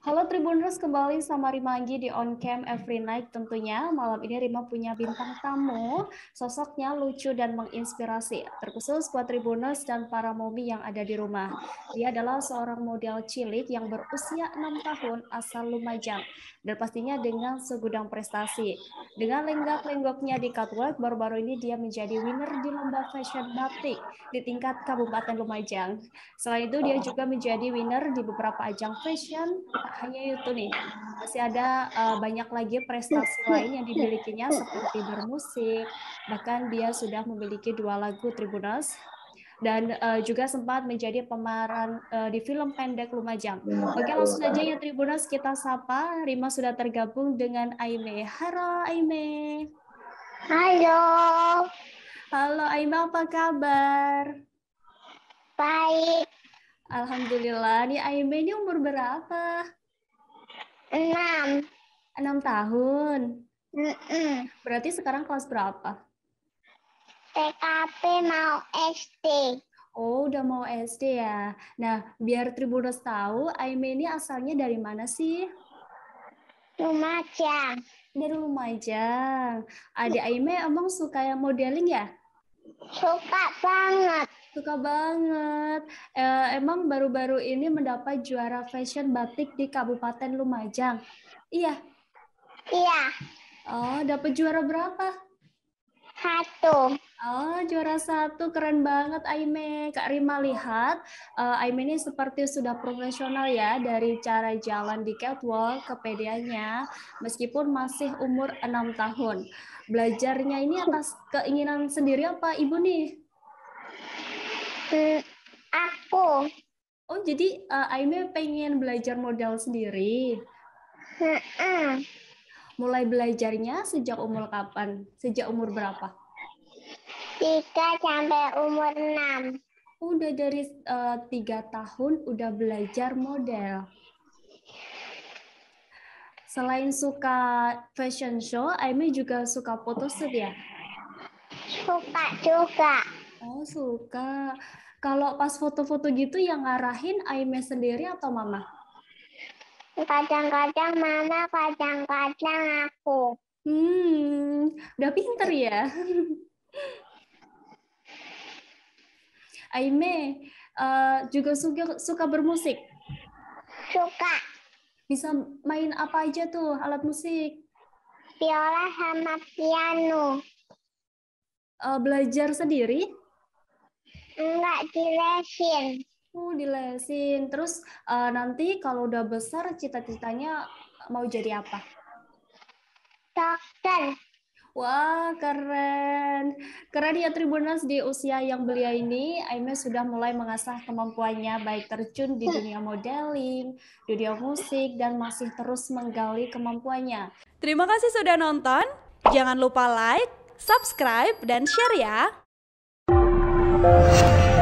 Halo Tribuners, kembali sama Rima Anggi di On Cam Every Night tentunya. Malam ini Rima punya bintang tamu, sosoknya lucu dan menginspirasi, terkhusus buat Tribuners dan para momi yang ada di rumah. Dia adalah seorang model cilik yang berusia 6 tahun asal Lumajang, dan pastinya dengan segudang prestasi. Dengan lenggak-lenggoknya di catwalk, baru-baru ini dia menjadi winner di lomba fashion batik di tingkat Kabupaten Lumajang. Selain itu dia juga menjadi winner di beberapa ajang fashion. Tak hanya itu nih, masih ada banyak lagi prestasi lain yang dimilikinya seperti bermusik, bahkan dia sudah memiliki 2 lagu Tribuners dan juga sempat menjadi pemeran di film pendek Lumajang. Oke, langsung saja ya Tribuners, kita sapa. Rima sudah tergabung dengan Aime. Halo Aime. Halo, Halo Aime, apa kabar? baik. Alhamdulillah. Nih Aime ini umur berapa? 6. 6 tahun. Mm-mm. Berarti sekarang kelas berapa? TKP mau SD. Oh, udah mau SD ya. Nah, biar Tribuners tahu, Aime ini asalnya dari mana sih? Lumajang. Dari Lumajang. Adik Aime emang suka yang modeling ya? Suka banget. Suka banget. Emang baru-baru ini mendapat juara fashion batik di Kabupaten Lumajang. Iya. Iya, Oh, dapat juara berapa? 1. Oh, juara 1, keren banget Aime. Kak Rima lihat, Aime ini seperti sudah profesional ya dari cara jalan di catwalk, kepedeannya, meskipun masih umur 6 tahun. Belajarnya ini atas keinginan sendiri apa ibu nih? Aku. Oh, jadi Aime pengen belajar modal sendiri. Mm-mm. Mulai belajarnya sejak umur kapan? Sejak umur berapa? 3 sampai umur 6. Udah dari 3 tahun udah belajar model. Selain suka fashion show, Aimee juga suka photoshoot ya? Suka juga. Oh, suka. Kalau pas foto-foto gitu yang ngarahin Aimee sendiri atau mama? Kadang-kadang mama, kadang-kadang aku. Udah pinter ya. Aimee juga suka bermusik. Suka Bisa main apa aja tuh alat musik? viola sama piano. Belajar sendiri? Enggak dilesin. Dilesin. Terus nanti kalau udah besar cita-citanya mau jadi apa? Dokter. Wah, keren. Keren ya Tribuners, di usia yang belia ini, Aime sudah mulai mengasah kemampuannya baik terjun di dunia modeling, dunia musik, dan masih terus menggali kemampuannya. Terima kasih sudah nonton. Jangan lupa like, subscribe, dan share ya.